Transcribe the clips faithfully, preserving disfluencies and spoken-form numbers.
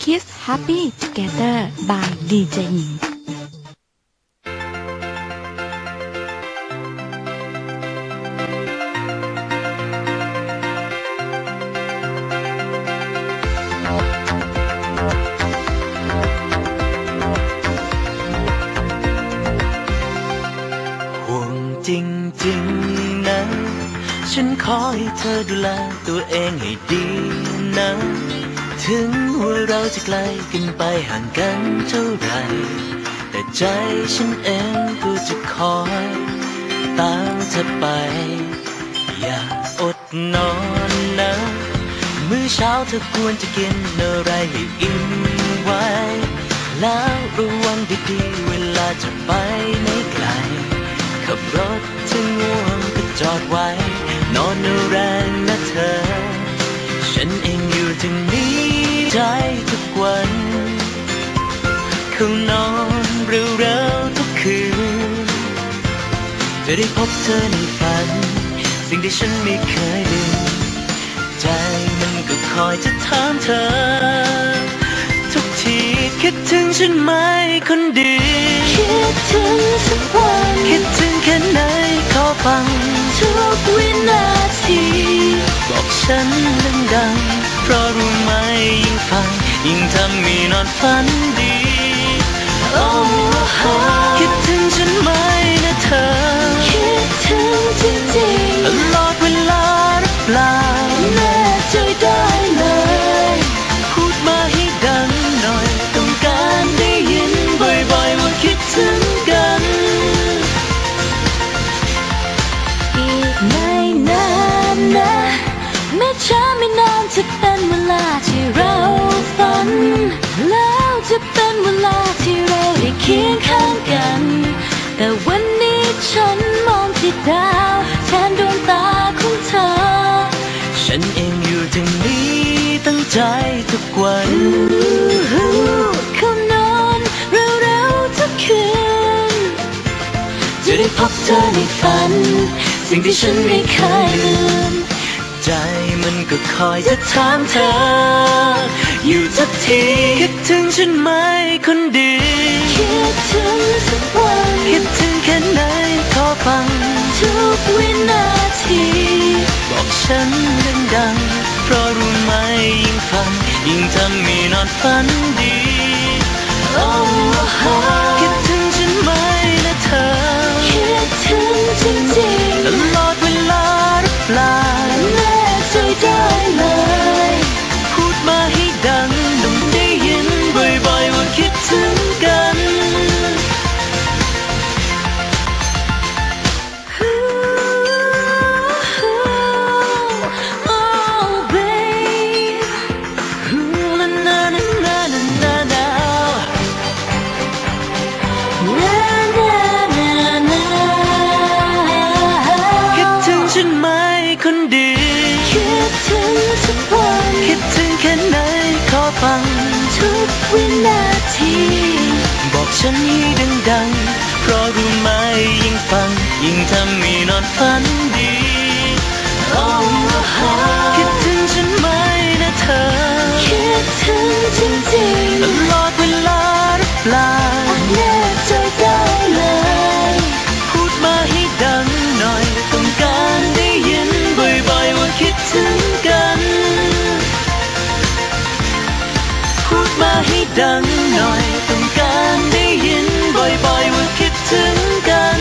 Kiss Happy Together by ดี เจ หญิงฉันขอให้เธอดูแลตัวเองให้ดีนะถึงว่าเราจะไกลกันไปห่างกันเท่าไรแต่ใจฉันเองก็จะคอยตามเธอไปอย่าอดนอนนะมื้อเช้าเธอควรจะกินอะไรให้อิ่มไว้แล้วระวังดีๆเวลาจะไปไม่ไกลขับรถถึงง่วงก็จอดไว้นอนแรงนะเธอฉันเองอยู่ตรงนี้ใจทุกวันเขานอนเร็วๆทุกคืนจะได้พบเธอในฝันสิ่งที่ฉันไม่เคยลืมใจมันก็คอยจะถามเธอทุกทีคิดถึงฉันไหมคนดีคิดถึงสักวันคิดถึงแค่ไหนขอฟังทุกวินาทีบอกฉันดังๆเพราะรู้ไหมยิ่งฟังยิ่งทำให้นอนฝันดีโอ้โหคิดถึงฉันไหมนะเธอคิดถึงจริงๆตลอดเวลาหรือเปล่าแน่ใจได้เลยพูดมาให้ดังหน่อยต้องการได้ยินบ่อยๆว่าคิดถึงกันอีกไม่นานนะไม่ช้าไม่นานจะเป็นเวลาที่เราฝันแล้วจะเป็นเวลาที่เราได้เคียงข้างกันแต่วันนี้ฉันมองที่ดาวแทนดวงตาของเธอฉันเองอยู่ตรงนี้ตั้งใจทุกวันเขานอนเร็วๆทุกคืนจะได้พบเธอในฝันสิ่งที่ฉันไม่เคยลืมใจมันก็คอยจะถามเธออยู่ทุกทีคิดถึงฉันไหมคนดีคิดถึงสักวันคิดถึงแค่ไหนขอฟังทุกวินาทีบอกฉันดังๆเพราะรู้ไหมยิ่งฟังยิ่งทำให้นอนฝันดีโอ้โหคิดถึงฉันไหมนะเธอคิดถึงจริงๆตลอดเวลาหรือเปล่าแน่ใจได้เลยพูดมาให้ดังต้องได้ยินบ่อยๆว่าคิดถึงกันคนดีคิดถึงสักวันคิดถึงแค่ไหนขอฟังทุกวินาทีบอกฉันให้ดังๆเพราะรู้ไหมยิ่งฟังยิ่งทำให้นอนฝันดีโอ้โหคิดถึงฉันไหมนะเธอคิดถึงจริงๆตลอดเวลาหรือเปล่าแน่ใจได้เลยพูดมาให้ดังหน่อยต้องการได้ยินบ่อยๆว่าคิดถึงกันพูดมาให้ดังหน่อยต้องการได้ยินบ่อยๆว่าคิดถึงกัน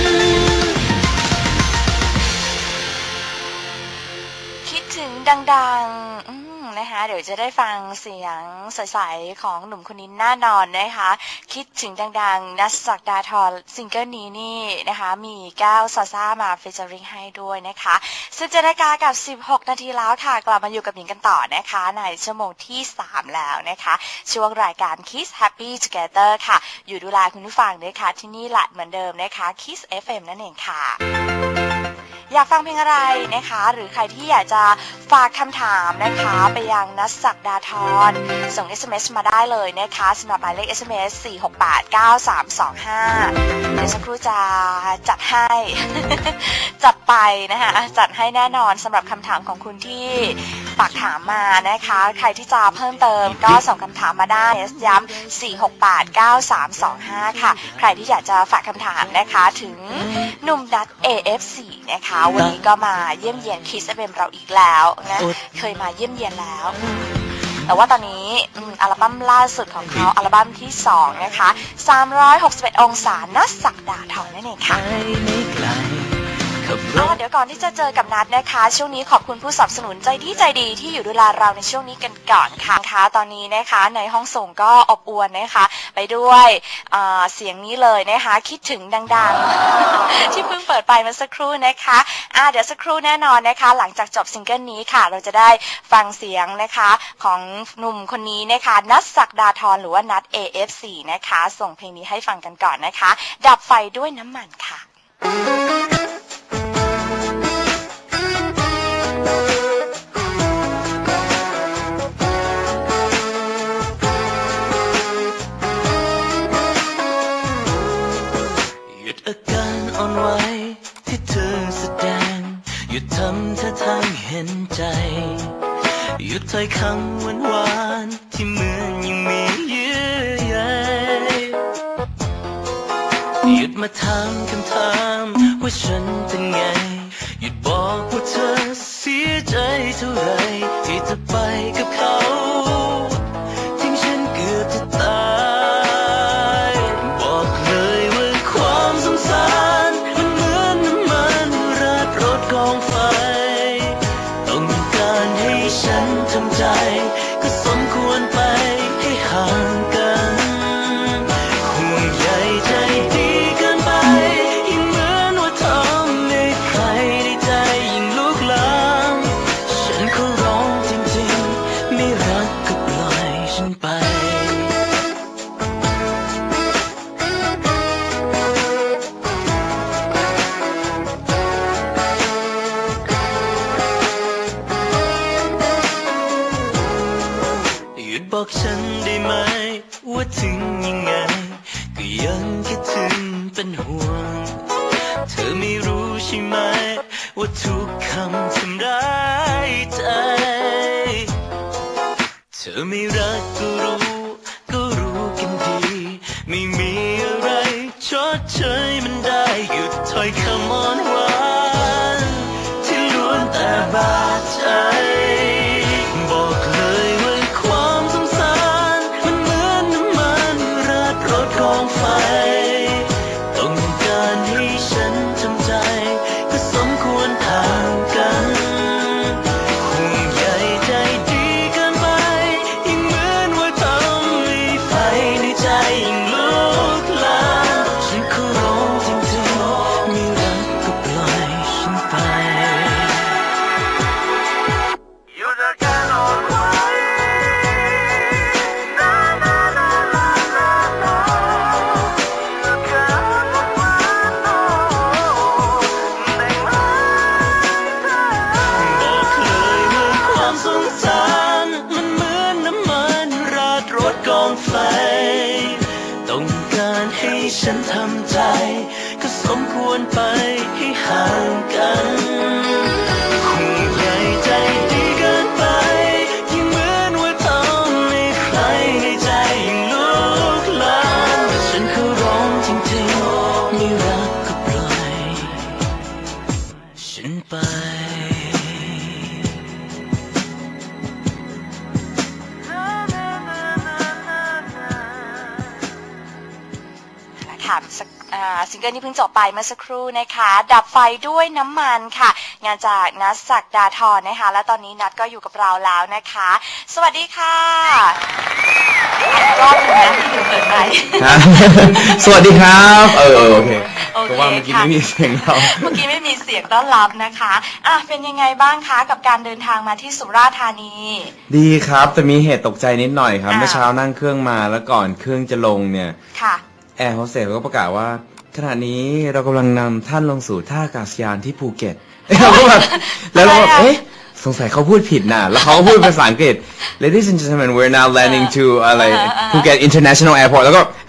คิดถึงดังๆนะคะเดี๋ยวจะได้ฟังเสียงใสๆของหนุ่มคนนี้แน่นอนนะคะคิดถึงดังๆนัสศักดาธรซิงเกิลนี้นี่นะคะมีก้าวซาซ่ามาฟีเจอริ่งให้ด้วยนะคะสิบเจ็ดนาฬิกากับสิบหกนาทีแล้วค่ะกลับมาอยู่กับหญิงกันต่อนะคะในชั่วโมงที่สามแล้วนะคะช่วงรายการ Kiss Happy Together ค่ะอยู่ดูแลคุณผู้ฟังนะคะที่นี่แหละเหมือนเดิมนะคะ Kiss เอฟ เอ็ม นั่นเองค่ะอยากฟังเพลงอะไรนะคะหรือใครที่อยากจะฝากคำถามนะคะไปยังนัสศักดาธรส่ง เอส เอ็ม เอส มาได้เลยนะคะสำหรับหมายเลข เอส เอ็ม เอส สี่ หก แปด เก้า สาม สอง ห้าเดี๋ยวสักครู่จะจัดให้ จัดไปนะคะจัดให้แน่นอนสำหรับคำถามของคุณที่ฝากถามมานะคะใครที่จะเพิ่มเติมก็ส่งคำถามมาได้ย้ำสี่หกแปดเก้าสามสองห้าค่ะใครที่อยากจะฝากคำถามนะคะถึงหนุ่มนัท เอ เอฟ ซี นะคะวันนี้ก็มาเยี่ยมเยียนคิส เอฟ เอ็ม เราอีกแล้วนะเคยมาเยี่ยมเยียนแล้วแต่ว่าตอนนี้อัลบั้มล่าสุดของเขาอัลบั้มที่สองนะคะสามร้อยหกสิบเอ็ดองศานัทศักดาธรนั่นเองค่ะเดี๋ยวก่อนที่จะเจอกับนัทนะคะช่วงนี้ขอบคุณผู้สนับสนุนใจดีใจดีที่อยู่ดูแลเราในช่วงนี้กันก่อนค่ะนะคะตอนนี้นะคะในห้องส่งก็อบอวลนะคะไปด้วยเสียงนี้เลยนะคะคิดถึงดังๆ ที่เพิ่งเปิดไปเมื่อสักครู่นะคะอ่ะเดี๋ยวสักครู่แน่นอนนะคะหลังจากจบซิงเกิลนี้ค่ะเราจะได้ฟังเสียงนะคะของหนุ่มคนนี้นะคะนัทศักดาธรหรือว่านัท เอ เอฟ ซี นะคะส่งเพลงนี้ให้ฟังกันก่อนนะคะดับไฟด้วยน้ำมันค่ะอาการอ่อนไหวที่เธอแสดงหยุดทำท่าทางเห็นใจหยุดถ้อยคำหวานหวานที่เหมือนยังมีเยื่อใยหยุดมาถามคำถามว่าฉันเป็นไงหยุดบอกว่าเธอเสียใจเท่าไรที่จะไปกับเขาทิ้งฉันเกือบจะตายบอกเลยว่าความสงสารมันเหมือนน้ำมันราดรถกองไฟต้องการให้ฉันทำใจก็สมควรไปให้ห่างกันห่วงใยใจดีเกินไปยิ่งเหมือนว่าทำให้ใครได้ใจยิ่งลุกลามฉันขอร้องจริงๆไม่รักก็ปล่อยฉันไปบอกฉันได้ไหมว่าถึงยังไงก็ยังคิดถึงเป็นห่วงเธอไม่รู้ใช่ไหมว่าทุกคำทำร้ายใจเธอไม่รักก็รู้ก็รู้กันดีไม่มีอะไรชดเชยมันได้หยุดถ้อยคำอ่อนหวานที่ล้วนแต่บาดใจบอกเลยว่าความสงสารมันเหมือนน้ำมันราดรถกองไฟต้องการให้ฉันทำใจก็สมควรห่างกันห่วงใยใจดีเกินไปยิ่งเหมือนว่าทำให้ไฟในใจยิ่งลุกลามฉันขอร้องจริงๆไม่รักก็ปล่อยฉันไปต้องการให้ฉันทำใจก็สมควรไปให้ห่างกันห่วงใยใจดีเกินไปยิ่งเหมือนว่าทำให้ใครในใจยิ่งลุกลามฉันขอร้องจริงๆไม่รักก็ปล่อยฉันไปซิงเกิลที่เพิ่งจบไปเมื่อสักครู่นะคะดับไฟด้วยน้ำมันค่ะงานจากนัทศักดาธรนะคะและตอนนี้นัทก็อยู่กับเราแล้วนะคะสวัสดีค่ะรอบหนึ่งนะที่อยู่เปิดไปสวัสดีครับเออโอเคเพราะว่าเมื่อกี้ไม่มีเสียงเราเมื่อกี้ไม่มีเสียงต้อนรับนะคะอ่ะเป็นยังไงบ้างคะกับการเดินทางมาที่สุราษฎร์ธานีดีครับแต่มีเหตุตกใจนิดหน่อยครับเมื่อเช้านั่งเครื่องมาแล้วก่อนเครื่องจะลงเนี่ยค่ะแอร์โฮสเตสก็ประกาศว่าขณะนี้เรากำลังนำท่านลงสู่ท่าอากาศยานที่ภูเก็ตเราก็แบบแล้วเราแบบเอ๊ะสงสัยเขาพูดผิดน่ะแล้วเขาก็พูดภาษาอังกฤษ Ladies and gentlemen we're now landing to อะไร Phuket International Airport แล้วก็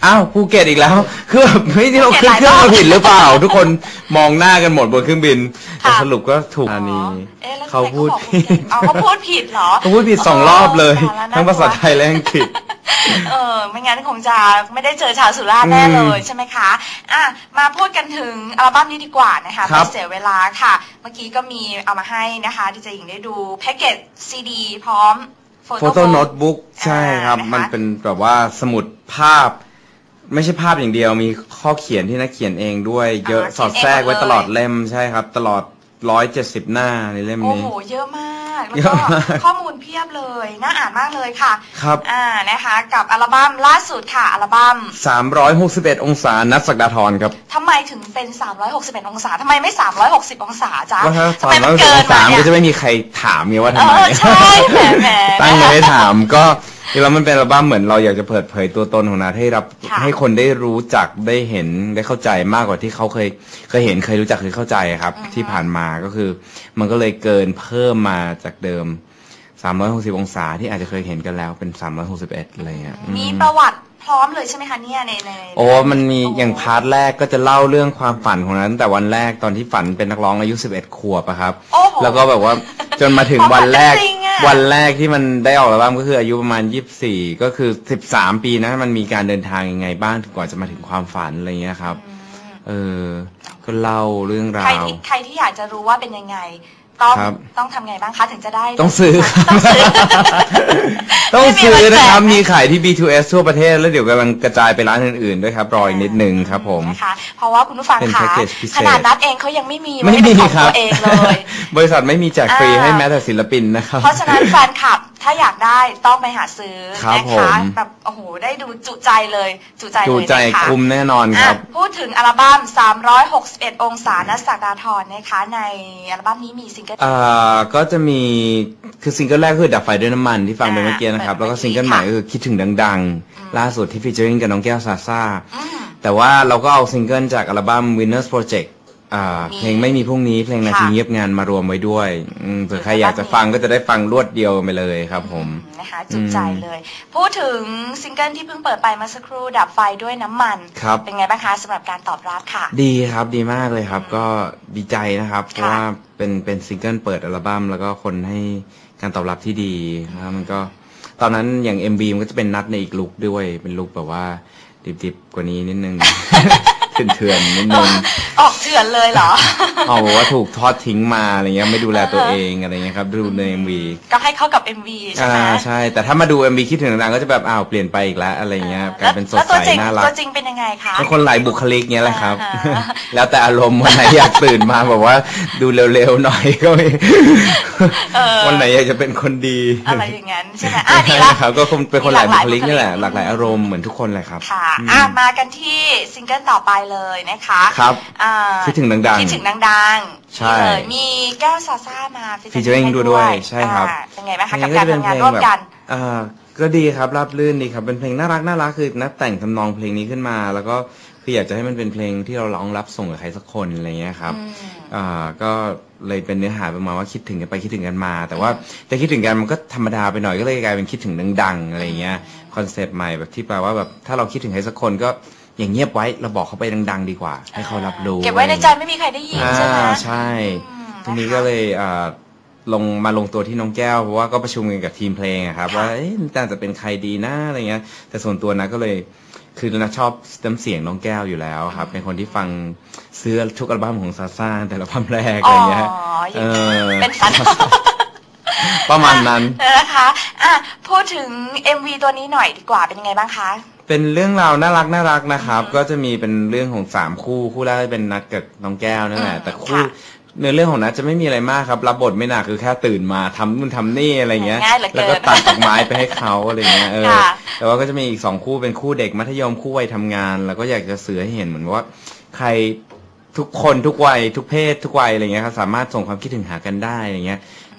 อ้าวภูเก็ตอีกแล้วคือแบบเฮ้ยที่เราขึ้นเครื่องมาผิดหรือเปล่าทุกคนมองหน้ากันหมดบนเครื่องบินแต่สรุปก็ถูกอันนี้เขาพูดผิดอ๋อเขาพูดผิดเหรอเขาพูดผิดสองรอบเลยทั้งภาษาไทยและอังกฤษเออไม่งั้นคงจะไม่ได้เจอชาวสุราษฎร์แน่เลยใช่ไหมคะอ่ะมาพูดกันถึงอัลบั้มนี้ดีกว่านะคะไม่เสียเวลาค่ะเมื่อกี้ก็มีเอามาให้นะคะดีเจหญิงได้ดูแพ็กเกจซีดีพร้อมโฟโต้โน้ตบุ๊กใช่ครับมันเป็นแบบว่าสมุดภาพไม่ใช่ภาพอย่างเดียวมีข้อเขียนที่นักเขียนเองด้วยเยอะสอดแทรกไว้ตลอดเล่มใช่ครับตลอดร้อยเจ็ดสิบหน้าในเล่มนี้โอ้โหเยอะมากแล้วก็ข้อมูลเพียบเลยน่าอ่านมากเลยค่ะครับอ่านะคะกับอัลบั้มล่าสุดค่ะอัลบั้มสามร้อยหกสิบเอ็ดองศานัทศักดาธรครับทำไมถึงเป็นสามร้อยหกสิบเอ็ดองศาทำไมไม่สามร้อยหกสิบองศาจ๊ะทำไมมันเกินมาเนี่ยก็จะไม่มีใครถามไงว่าทำไมใช่แหมแหมตั้งใจให้ถามก็แล้วมันเป็นอัลบั้มเหมือนเราอยากจะเปิดเผยตัวตนของนัทให้รับให้คนได้รู้จักได้เห็นได้เข้าใจมากกว่าที่เขาเคยเคยเห็นเคยรู้จักเคยเข้าใจครับที่ผ่านมาก็คือมันก็เลยเกินเพิ่มมาจากเดิมสามร้อยหกสิบองศาที่อาจจะเคยเห็นกันแล้วเป็นสามร้อยหกสิบเอ็ดอะไรเงี้ยมีประวัติพร้อมเลยใช่ไหมคะเนี่ยในในโอ้มันมีอย่างพาร์ทแรกก็จะเล่าเรื่องความฝันของนั้นแต่วันแรกตอนที่ฝันเป็นนักร้องอายุสิบเอ็ดขวบอะครับแล้วก็แบบว่าจนมาถึงวันแรกวันแรกที่มันได้ออกอัลบั้มก็คืออายุประมาณยี่สิบสี่ก็คือสิบสามปีนะมันมีการเดินทางยังไงบ้างถึงกว่าจะมาถึงความฝันอะไรเงี้ยครับเออก็เล่าเรื่องราวใครที่ใครที่อยากจะรู้ว่าเป็นยังไงต้องต้องทำไงบ้างคะถึงจะได้ต้องซื้อต้องซื้อต้องซื้อนะครับมีขายที่ บี ทู เอส ทั่วประเทศแล้วเดี๋ยวกำลังกระจายไปร้านอื่นๆด้วยครับรออีกนิดนึงครับผมนะคะเพราะว่าคุณผู้ฟังคะขนาดนัดเองเขายังไม่มีไม่มีของตัวเองเลยบริษัทไม่มีแจกฟรีให้แม้แต่ศิลปินนะครับเพราะฉะนั้นแฟนคลับถ้าอยากได้ต้องไปหาซื้อนะคะแบบโอ้โหได้ดูจุใจเลยจุใจเลยจุใจคุ้มแน่นอนครับพูดถึงอัลบั้มสามร้อยหกสิบเอ็ดองศานัทศักดาธรนะคะในอัลบั้มนี้มีซิงเกิลอ่าก็จะมีคือซิงเกิลแรกคือดับไฟด้วยน้ำมันที่ฟังไปเมื่อกี้นะครับแล้วก็ซิงเกิลใหม่ก็คือคิดถึงดังๆล่าสุดที่ฟีเจอริ่งกับน้องแก้วซาซ่าแต่ว่าเราก็เอาซิงเกิลจากอัลบั้ม Winners Projectเพลงไม่มีพรุ่งนี้เพลงนาทีเงียบงานมารวมไว้ด้วยเผื่อใครอยากจะฟังก็จะได้ฟังรวดเดียวไปเลยครับผมนะคะจุใจเลยพูดถึงซิงเกิลที่เพิ่งเปิดไปเมื่อสักครู่ดับไฟด้วยน้ำมันเป็นไงบ้างคะสำหรับการตอบรับค่ะดีครับดีมากเลยครับก็ดีใจนะครับเพราะว่าเป็นเป็นซิงเกิลเปิดอัลบั้มแล้วก็คนให้การตอบรับที่ดีนะครับมันก็ตอนนั้นอย่าง เอ็ม วี มันก็จะเป็นนัดในอีกลุคด้วยเป็นลุคแบบว่าดิบๆกว่านี้นิดนึงเถื่อนๆนิดนึงออกเถื่อนเลยเหรออ๋อบอกว่าถูกทอดทิ้งมาอะไรเงี้ยไม่ดูแลตัวเองอะไรเงี้ยครับดูใน เอ็ม วีก็ให้เข้ากับ เอ็ม วี ใช่ไหมอ่าใช่แต่ถ้ามาดู เอ็ม วี คิดถึงนางก็จะแบบอ้าวเปลี่ยนไปอีกแล้วอะไรเงี้ยกลายเป็นสดใสน่ารักตัวจริงเป็นยังไงคะเป็นคนหลายบุคลิกเงี้ยแหละครับแล้วแต่อารมณ์วันไหนอยากตื่นมาแบบว่าดูเร็วๆหน่อยก็ไม่วันไหนอยากจะเป็นคนดีอะไรอย่างงั้นใช่ไหมอ่ะดีละครับก็คงเป็นคนหลายบุคลิกนี่แหละหลากหลายอารมณ์เหมือนทุกคนเลยครับค่ะอ่ะมากันที่ซิงเกิลต่อไปเลยนะคะครับคิดถึงดังๆคิดถึงดังๆใช่มีแก้วซาซ่ามาฟีเจอริ่งด้วยใช่ครับเป็นไงบ้างคะกับการทำงานร่วมกันอ่าก็ดีครับราบรื่นดีครับเป็นเพลงน่ารักน่ารักคือนัดแต่งทำนองเพลงนี้ขึ้นมาแล้วก็คืออยากจะให้มันเป็นเพลงที่เราร้องรับส่งกับใครสักคนอะไรเงี้ยครับอ่าก็เลยเป็นเนื้อหาประมาณว่าคิดถึงกันไปคิดถึงกันมาแต่ว่าแต่คิดถึงกันมันก็ธรรมดาไปหน่อยก็เลยกลายเป็นคิดถึงดังๆอะไรเงี้ยคอนเซปต์ใหม่แบบที่แปลว่าแบบถ้าเราคิดถึงใครสักคนก็อย่างเงียบไว้เราบอกเขาไปดังๆดีกว่าให้เขารับรู้เก็บไว้ในใจไม่มีใครได้ยินใช่ไหมใช่ทีนี้ก็เลยลงมาลงตัวที่น้องแก้วเพราะว่าก็ประชุมกันกับทีมเพลงครับว่าน่าจะเป็นใครดีนะอะไรเงี้ยแต่ส่วนตัวนะก็เลยคือนะชอบน้ำเสียงน้องแก้วอยู่แล้วครับเป็นคนที่ฟังซื้อทุกอัลบั้มของซาซ่าแต่ละอัลบั้มแรกอะไรเงี้ยเป็นฝันประมาณนั้นนะคะอ่ะพูดถึง เอ็ม วี ตัวนี้หน่อยดีกว่าเป็นยังไงบ้างคะเป็นเรื่องราวน่ารักน่ารักนะครับก็จะมีเป็นเรื่องของสามคู่คู่แรกเป็นนัดกับน้องแก้วนั่นแหละแต่คู่เนื้อเรื่องของนัดจะไม่มีอะไรมากครับรับบทไม่หนักคือแค่ตื่นมาทำนู่นทำนี่อะไรเงี้ยแล้วก็ตัดดอกไม้ไปให้เขาอะไรเงี้ยเออแต่ว่าก็จะมีอีกสองคู่เป็นคู่เด็กมัธยมคู่วัยทำงานแล้วก็อยากจะสื่อให้เห็นเหมือนว่าใครทุกคนทุกวัยทุกเพศทุกวัยอะไรเงี้ยครับสามารถส่งความคิดถึงหากันได้อะไรเงี้ย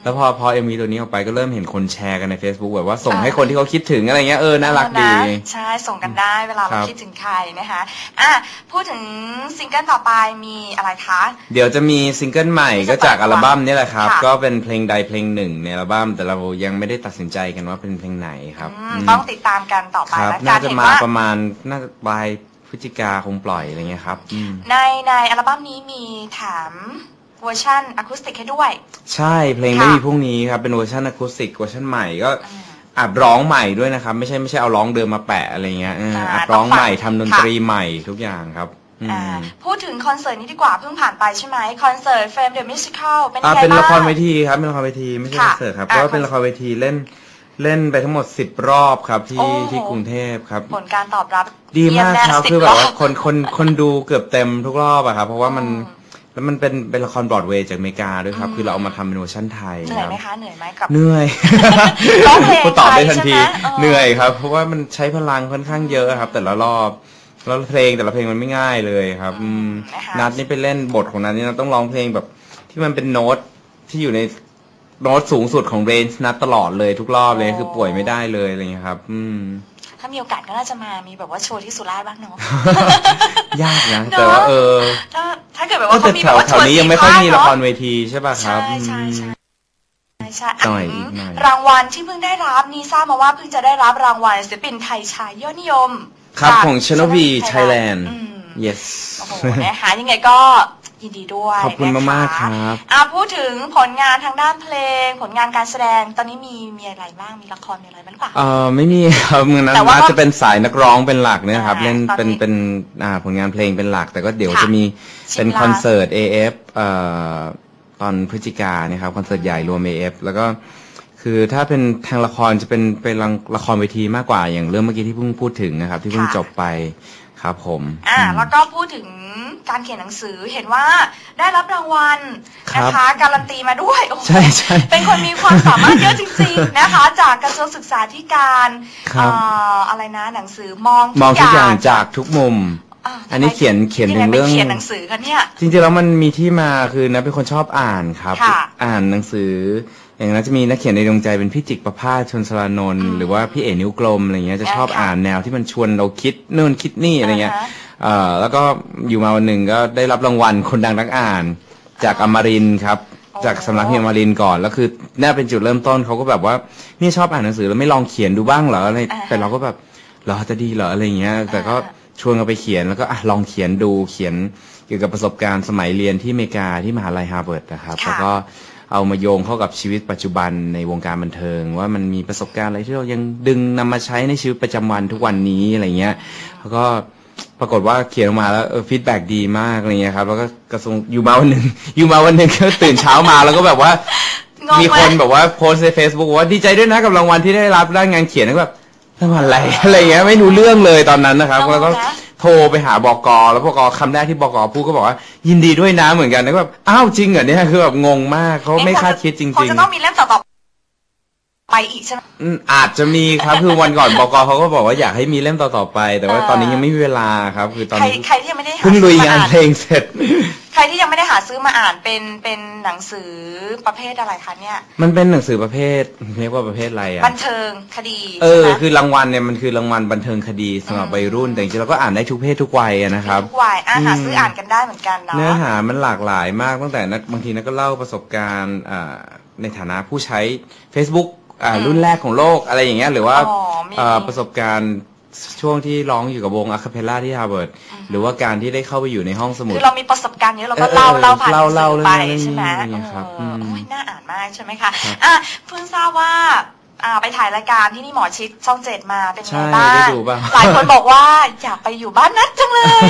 แล้วพอพอเอ็มวีตัวนี้ออกไปก็เริ่มเห็นคนแชร์กันใน Facebook แบบว่าส่งให้คนที่เขาคิดถึงอะไรเงี้ยเออน่ารักดีใช่ส่งกันได้เวลาเราคิดถึงใครนะคะอ่ะพูดถึงซิงเกิลต่อไปมีอะไรคะเดี๋ยวจะมีซิงเกิลใหม่ก็จากอัลบั้มนี่แหละครับก็เป็นเพลงใดเพลงหนึ่งในอัลบั้มแต่เรายังไม่ได้ตัดสินใจกันว่าเป็นเพลงไหนครับต้องติดตามกันต่อไปแล้วน่าจะมาประมาณน่าจะปลายพฤศจิกาคงปล่อยอะไรเงี้ยครับในในอัลบั้มนี้มีถามเวอร์ชันอะคูสติกให้ด้วยใช่เพลงไม่มีพรุ่งนี้ครับเป็นเวอร์ชันอะคูสติกเวอร์ชันใหม่ก็อัดร้องใหม่ด้วยนะครับไม่ใช่ไม่ใช่เอาร้องเดิมมาแปะอะไรเงี้ยอัดร้องใหม่ทำดนตรีใหม่ทุกอย่างครับพูดถึงคอนเสิร์ตนี้ดีกว่าเพิ่งผ่านไปใช่ไหมคอนเสิร์ต Fame the Musical เป็นยังไงบ้างเป็นละครเวทีครับเป็นละครเวทีไม่ใช่คอนเสิร์ตครับเพราะว่าเป็นละครเวทีเล่นเล่นไปทั้งหมดสิบรอบครับที่ที่กรุงเทพครับผลการตอบรับดีมากครับคือแบบว่าคนคนคนดูเกือบเต็มทุกรอบอะครับเพราะว่ามันแล้วมันเป็นเป็นละครบรอดเวย์จากอเมริกาด้วยครับคือเราเอามาทำเป็นเวอร์ชันไทยเหนื่อยไหมคะเหนื่อยไหมกับเหนื่อยร้องเพลงตอบได้ทันทีเหนื่อยครับเพราะว่ามันใช้พลังค่อนข้างเยอะครับแต่ละรอบแล้วเพลงแต่ละเพลงมันไม่ง่ายเลยครับนัดนี่ไปเล่นบทของนัดนี่เราต้องร้องเพลงแบบที่มันเป็นโน้ตที่อยู่ในโน้ตสูงสุดของเรนจ์นัดตลอดเลยทุกรอบเลยคือป่วยไม่ได้เลยอะไรอย่างเงี้ยครับอืมถ้ามีโอกาสก็น่าจะมามีแบบว่าโชว์ที่สุราษฎร์บ้างเนาะยากนะแต่ว่าเออถ้าถ้าเกิดแบบว่าเขามีแบบว่าแถวนี้ยังไม่ค่อยมีละครเวทีใช่ป่ะครับใช่ใช่ใช่ใช่หน่อยรางวัลที่เพิ่งได้รับนี่ทราบมาว่าเพิ่งจะได้รับรางวัลศิลปินไทยชายยอดนิยมครับของ Channel V Thailand yes โอ้โหนะคะยังไงก็ยินดีด้วยขอบคุณมากๆครับอ่ะพูดถึงผลงานทางด้านเพลงผลงานการแสดงตอนนี้มีมีอะไรบ้างมีละครมีอะไรบ้างหรือเปล่าเออไม่มีครับมือนั้นน่าจะเป็นสายนักร้องเป็นหลักเนี่ยครับเล่นเป็นเป็นอ่าผลงานเพลงเป็นหลักแต่ก็เดี๋ยวจะมีเป็นคอนเสิร์ต เอ เอฟ เอ่อตอนพฤศจิกายนนะครับคอนเสิร์ตใหญ่รวม เอ เอฟ แล้วก็คือถ้าเป็นทางละครจะเป็นเป็นละครเวทีมากกว่าอย่างเรื่องเมื่อกี้ที่เพิ่งพูดถึงนะครับที่เพิ่งจบไปครับผมอ่าแล้วก็พูดถึงการเขียนหนังสือเห็นว่าได้รับรางวัลนะคะการันตีมาด้วยใช่ใช่เป็นคนมีความสามารถเยอะจริงๆนะคะจากกระทรวงศึกษาธิการอะไรนะหนังสือมองมองทุกอย่างจากทุกมุมอันนี้เขียนเขียนถึงเรื่องเขียนหนังสือคะเนี่ยจริงๆแล้วมันมีที่มาคือนะเป็นคนชอบอ่านครับอ่านหนังสืออย่างนั้นจะมีนักเขียนในดวงใจเป็นพี่จิกประภาสชนสรานนท์หรือว่าพี่เอ๋นิ้วกลมอะไรเงี้ยจะชอบอ่านแนวที่มันชวนเราคิดนู่นคิดนี่อะไรเงี้ยเอ่อแล้วก็อยู่มาวันหนึ่งก็ได้รับรางวัลคนดังนักอ่านจากอมรินทร์ครับจากสำนักพิมพ์อมรินทร์ก่อนแล้วคือน่าเป็นจุดเริ่มต้นเขาก็แบบว่านี่ชอบอ่านหนังสือแล้วไม่ลองเขียนดูบ้างเหรออะไรแต่เราก็แบบเราจะดีเหรออะไรเงี้ยแต่ก็ชวนกันไปเขียนแล้วก็อ่ะลองเขียนดูเขียนเกี่ยวกับประสบการณ์สมัยเรียนที่อเมริกาที่มหาลัยฮาร์วาร์ดนะครับแล้วก็เอามาโยงเข้ากับชีวิตปัจจุบันในวงการบันเทิงว่ามันมีประสบการณ์อะไรที่เรายังดึงนำมาใช้ในชีวิตประจำวันทุกวันนี้อะไรเงี้ยแล้วก็ปรากฏว่าเขียนออกมาแล้วฟีดแบ็กดีมากอะไรเงี้ยครับแล้วก็กระทรวงอยู่มาวันหนึ่งอยู่มาวันหนึ่งก็ตื่นเช้ามาแล้วก็แบบว่ามีคนแบบว่าโพสใน Facebook ว่าดีใจด้วยนะกับรางวัลที่ได้รับด้านงานเขียนแล้วแบบรางวัลอะไรอะไรเงี้ยไม่รู้เรื่องเลยตอนนั้นนะครับแล้วก็โทรไปหาบก.แล้วบก.คำแรกที่บก.พูดก็บอกว่ายินดีด้วยนะเหมือนกันแล้วก็แบบอ้าวจริงเหรอเนี่ยคือแบบงงมากเขาไม่คาดคิดจริงๆเขาจะต้องมีเล่มต่อๆไปอีกใช่ไหมอาจจะมีครับคือวันก่อนบก.เขาก็บอกว่าอยากให้มีเล่มต่อๆไปแต่ว่าตอนนี้ยังไม่มีเวลาครับคือตอนนี้ใครที่ยังไม่ได้หาเพิ่งลุยงานเพลงเสร็จใครที่ยังไม่ได้หาซื้อมาอ่านเป็นเป็นหนังสือประเภทอะไรคะเนี่ยมันเป็นหนังสือประเภทเรียกว่าประเภทอะไรอ่ะบันเทิงคดีเออคือรางวัลเนี่ยมันคือรางวัลบันเทิงคดีสำหรับวัยรุ่นแต่จริงๆเราก็อ่านได้ทุกเพศทุกวัยนะครับทุกวัยอ่าหาซื้ออ่านกันได้เหมือนกันเนาะเนื้อหามันหลากหลายมากตั้งแต่นักบางทีนักก็เล่าประสบการณ์ในฐานะผู้ใช้ Facebook รุ่นแรกของโลกอะไรอย่างเงี้ยหรือว่าประสบการณ์ช่วงที่ร้องอยู่กับวงอะคาเพลล่าที่ฮาร์วาร์ดหรือว่าการที่ได้เข้าไปอยู่ในห้องสมุดคือเรามีประสบการณ์เยอะเราก็เล่าเล่าผ่านสื่อไปใช่ไหมครับโอ้ยน่าอ่านมากใช่ไหมคะอ่ะเพิ่งทราบว่าไปถ่ายรายการที่นี่หมอชิดช่องเจ็ดมาเป็นไงบ้างหลายคนบอกว่าอยากไปอยู่บ้านนัดจังเลย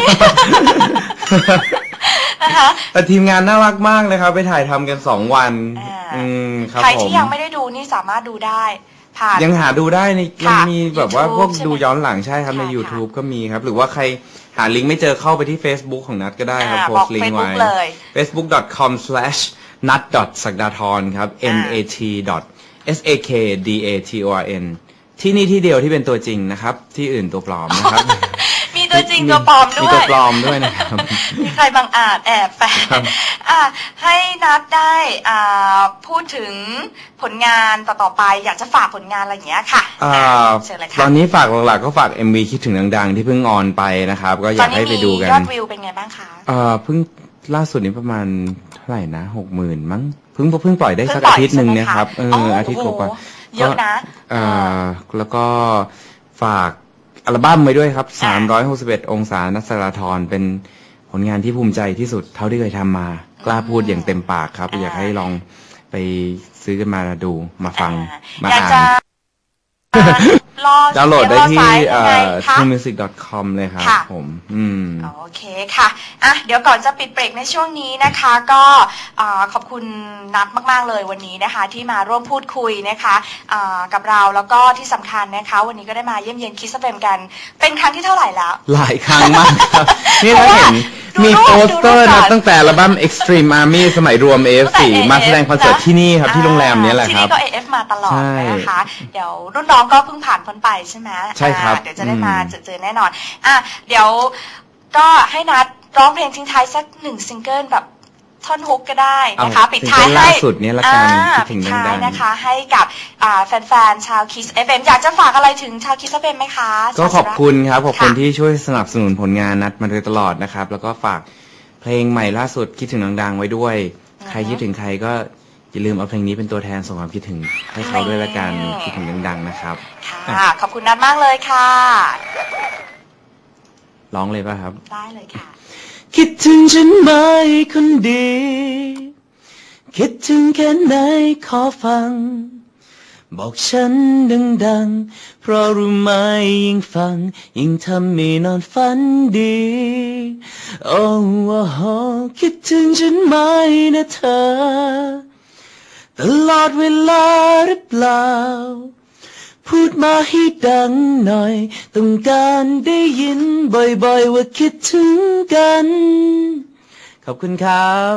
นะคะแต่ทีมงานน่ารักมากเลยครับไปถ่ายทำกันสองวันใครที่ยังไม่ได้ดูนี่สามารถดูได้ยังหาดูได้ในมันมีแบบว่าพวกดูย้อนหลังใช่ครับใน YouTube ก็มีครับหรือว่าใครหาลิงก์ไม่เจอเข้าไปที่ Facebook ของนัทก็ได้ครับโพสต์ลิงก์ไว้ เฟซบุ๊ก ดอท คอม สแลช นัท ศักดาธร ครับ N A T S A K D A T O R N ที่นี่ที่เดียวที่เป็นตัวจริงนะครับที่อื่นตัวปลอมนะครับมีตัวจริงตัวปลอมด้วยมีตัวปลอมด้วยนะครับมีใครบางอาจแอบแฝงอ่ะให้นัดได้อ่าพูดถึงผลงานต่อๆไปอยากจะฝากผลงานอะไรอย่างเงี้ยค่ะอ่าตอนนี้ฝากหลักๆก็ฝาก เอ็ม วี คิดถึงดังๆที่เพิ่งออนไปนะครับก็อยากให้ไปดูกันยอดวิวเป็นไงบ้างคะอ่าเพิ่งล่าสุดนี้ประมาณเท่าไหร่นะหกหมื่นมั้งเพิ่งเพิ่งปล่อยได้สักอาทิตย์หนึ่งเนี่ยครับเอออาทิตย์กว่าเยอะนะอ่าแล้วก็ฝากอัลบั้มไว้ด้วยครับสามร้อยหกสิบเอ็ดองศานัสราธรเป็นผลงานที่ภูมิใจที่สุดเท่าที่เคยทำมากล้าพูดอย่างเต็มปากครับอยากให้ลองไปซื้อกันมาดูมาฟังมาอ่านดาวน์โหลดได้ที่ ทู มิวสิก ดอท คอม เลยครับผมอืมโอเคค่ะอ่ะเดี๋ยวก่อนจะปิดเบรกในช่วงนี้นะคะก็ขอบคุณนัทมากๆเลยวันนี้นะคะที่มาร่วมพูดคุยนะคะกับเราแล้วก็ที่สำคัญนะคะวันนี้ก็ได้มาเยี่ยมเยียนคิสเฟมกันเป็นครั้งที่เท่าไหร่แล้วหลายครั้งมากครับนี่เราเห็นมีโปสเตอร์นะตั้งแต่อัลบั้ม Extreme Army สมัยรวม เอ เอฟ โฟร์ มาแสดงคอนเสิร์ตที่นี่ครับที่โรงแรมนี้แหละครับที่นี่ก็ เอ เอฟ มาตลอดนะคะเดี๋ยวรุ่นน้องก็เพิ่งผ่านพ้นไปใช่ไหมใช่ครับเดี๋ยวจะได้มาเจอแน่นอนอ่ะเดี๋ยวก็ให้นัดร้องเพลงทิ้งท้ายสักหนึ่งซิงเกิลแบบท่อนฮุกก็ได้นะคะปิดท้ายให้สุดนี้ละกันปิดท้ายนะคะให้กับแฟนๆชาวคิส เอฟ เอ็ม อยากจะฝากอะไรถึงชาวคิส เอฟ เอ็ม ไหมคะก็ขอบคุณครับขอบคุณที่ช่วยสนับสนุนผลงานนัดมาโดยตลอดนะครับแล้วก็ฝากเพลงใหม่ล่าสุดคิดถึงดังๆไว้ด้วยใครคิดถึงใครก็อย่าลืมเอาเพลงนี้เป็นตัวแทนส่งความคิดถึงให้เขาด้วยละกันคิดถึงดังๆนะครับค่ะขอบคุณนัดมากเลยค่ะร้องเลยป่ะครับได้เลยค่ะคิดถึงฉันไหมคนดีคิดถึงแค่ไหนขอฟังบอกฉันดังๆเพราะรู้ไหมยิ่งฟังยิ่งทำให้นอนฝันดีโอ้โหคิดถึงฉันไหมนะเธอตลอดเวลาหรือเปล่าพูดมาให้ดังหน่อยต้องการได้ยินบ่อยๆว่าคิดถึงกันขอบคุณครับ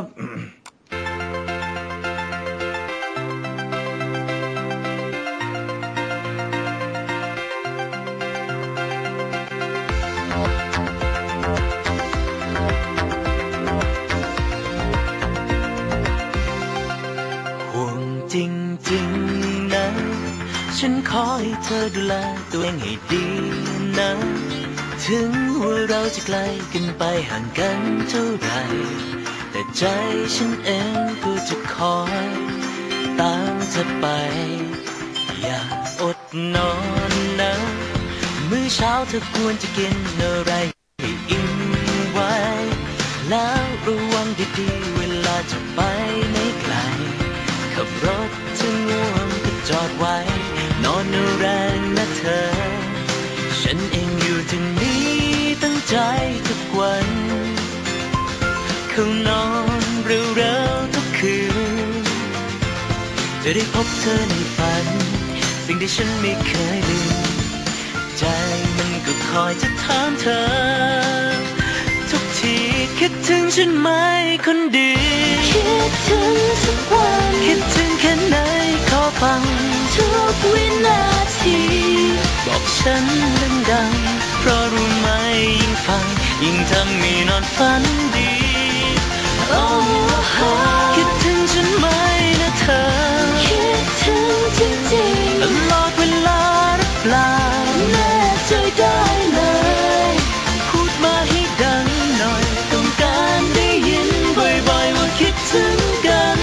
ห่วงจริงๆนะฉันขอให้เธอดูแลตัวเองให้ดีนะถึงว่าเราจะไกลกันไปห่างกันเท่าไรแต่ใจฉันเองก็จะคอยตามเธอไปอย่าอดนอนนะมื้อเช้าเธอควรจะกินอะไรให้อิ่มไว้แล้วระวังดีๆเวลาจะไปไม่ไกลขับรถถึงง่วงก็จอดไว้นอนแรงนะเธอฉันเองอยู่ที่นี้ตั้งใจทุกวันเข้านอนเร็วๆทุกคืนจะได้พบเธอในฝันสิ่งที่ฉันไม่เคยลืมใจมันก็คอยจะถามเธอทุกทีคิดถึงฉันไหมคนดีคิดถึงสักวันคิดถึงแค่ไหนขอฟังทุกวินาทีบอกฉันดังๆเพราะรู้ไหมยิ่งฟังยิ่งทำให้นอนฝันดีโอ้โหคิดถึงฉันไหมนะเธอคิดถึงจริงๆตลอดเวลาหรือเปล่าแน่ใจได้เลยพูดมาให้ดังหน่อยต้องการได้ยินบ่อยๆว่าคิดถึงกัน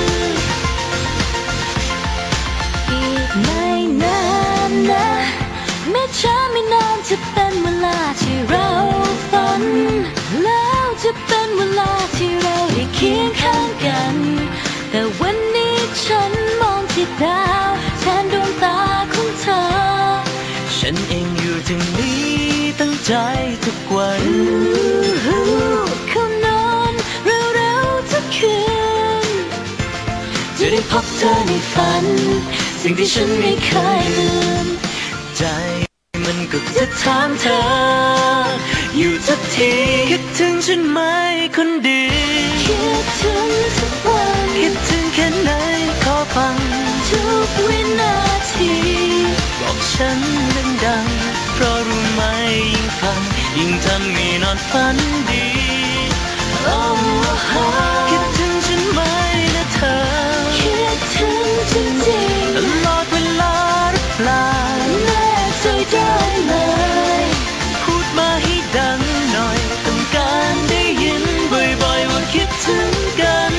อีกไม่นานนะไม่ช้าไม่นานจะเป็นเวลาที่เราฝันแล้วจะเป็นเวลาที่เราได้เคียงข้างกันแต่วันนี้ฉันมองที่ดาวแทนดวงตาของเธอฉันเองอยู่ที่นี้ตั้งใจทุกวันเข้านอนเร็วๆทุกคืนจะได้พบเธอในฝันสิ่งที่ฉันไม่เคยลืมใจมันก็จะถามเธออยู่ทุกทีคิดถึงฉันไหมคนดีคิดถึงทุกวันคิดถึงแค่ไหนขอฟังทุกวินาทีบอกฉันดังๆเพราะรู้ไหมยิ่งฟังยิ่งยิ่งทำให้นอนฝันดีโอ้โหคิดถึงฉันไหมนะเธอคิดถึงจริงๆตลอดเวลาหรือเปล่าแน่ใจได้เลยพูดมาให้ดังหน่อยต้องการได้ยินบ่อยๆว่าคิดถึงกัน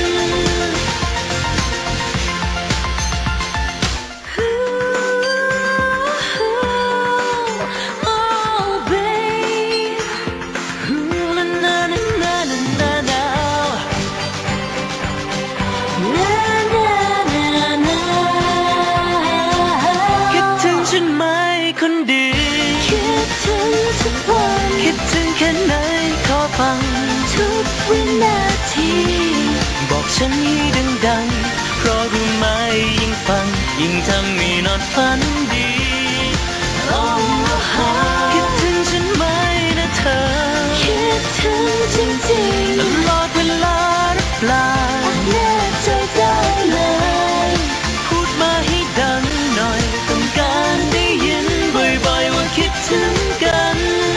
ฉันไหมคนดีคิดถึงทุกวันคิดถึงแค่ไหนขอฟังทุกวินาทีบอกฉันให้ดังๆเพราะรู้ไหมยิ่งฟังยิ่งทำให้นอนฝันดีโอ้โหคิดถึงฉันไหมนะเธอคิดถึงจริงๆตลอดเวลาหรือเปล่าแน่ใจได้เลยพูดมาให้ดังหน่อยต้องการได้ยินบ่อยๆว่าคิดถึงกัน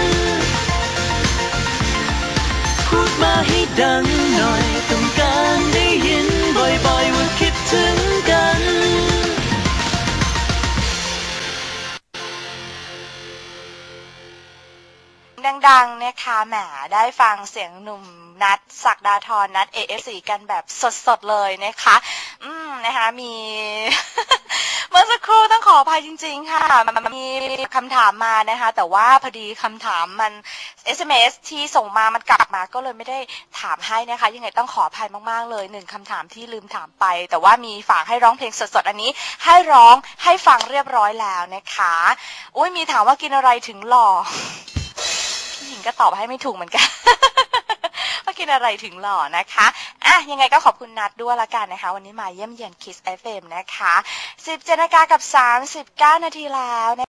พูดมาให้ดังหน่อยต้องการได้ยินบ่อยๆว่าคิดถึงกันดังๆนะคะแหมได้ฟังเสียงหนุ่มนัทศักดาธรนัท เอ เอฟ ซี กันแบบสดๆเลยนะคะอืมนะคะมี เมื่อสักครู่ต้องขออภัยจริงๆค่ะมีคำถามมานะคะแต่ว่าพอดีคำถามมัน เอส เอ็ม เอส ที่ส่งมามันกลับมาก็เลยไม่ได้ถามให้นะคะยังไงต้องขออภัยมากๆเลยหนึ่งคำถามที่ลืมถามไปแต่ว่ามีฝากให้ร้องเพลงสดๆอันนี้ให้ร้องให้ฟังเรียบร้อยแล้วนะคะอุ้ยมีถามว่ากินอะไรถึงหล่อหญิงก็ตอบให้ไม่ถูกเหมือนกัน ว่ากินอะไรถึงหล่อนะคะอ่ะยังไงก็ขอบคุณนัดด้วยละกันนะคะวันนี้มาเยี่ยมเยียน Kiss เอฟ เอ็ม นะคะสิบเจ็ดนาฬิกากับสามสิบเก้านาทีแล้ว